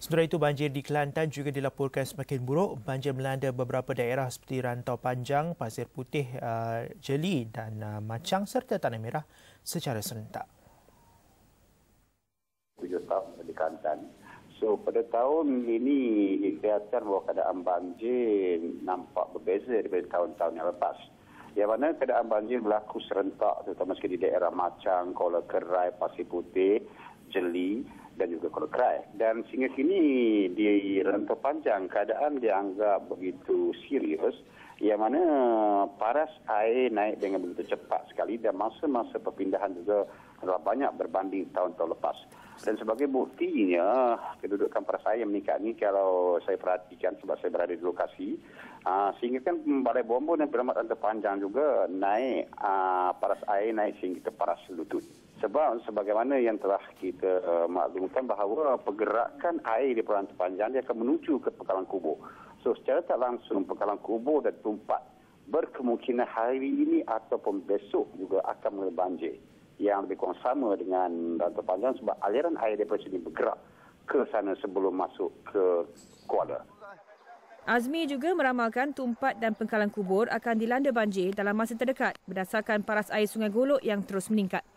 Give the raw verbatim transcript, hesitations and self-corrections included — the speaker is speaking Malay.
Sementara itu, banjir di Kelantan juga dilaporkan semakin buruk. Banjir melanda beberapa daerah seperti Rantau Panjang, Pasir Putih, uh, Jeli dan uh, Machang serta Tanah Merah secara serentak. Tujuh tahun di Kelantan. So, pada tahun ini kelihatan bahawa keadaan banjir nampak berbeza daripada tahun-tahun yang lepas. Yang mana keadaan banjir berlaku serentak, terutama sekali di daerah Machang, Kuala Kerai, Pasir Putih, Jeli dan juga Kuala Kerai. Dan sehingga kini di Rantau Panjang keadaan dianggap begitu serius, yang mana paras air naik dengan begitu cepat sekali dan masa-masa perpindahan juga adalah banyak berbanding tahun-tahun lepas. Dan sebagai buktinya, kedudukan paras air yang meningkat ini kalau saya perhatikan sebab saya berada di lokasi, uh, sehingga kan Balai Bombo dan Perumahan Rantau Panjang juga naik, uh, paras air naik sehingga ke paras lutut. Sebab sebagaimana yang telah kita uh, maklumkan bahawa pergerakan air di Perantau Panjang dia akan menuju ke Pekalang Kubur. So secara tak langsung Pekalang Kubur dan Tumpat berkemungkinan hari ini ataupun besok juga akan mengalami banjir yang lebih kurang sama dengan Rantau Panjang sebab aliran air daripada sini bergerak ke sana sebelum masuk ke Kuala. Azmi juga meramalkan Tumpat dan Pekalang Kubur akan dilanda banjir dalam masa terdekat berdasarkan paras air Sungai Golok yang terus meningkat.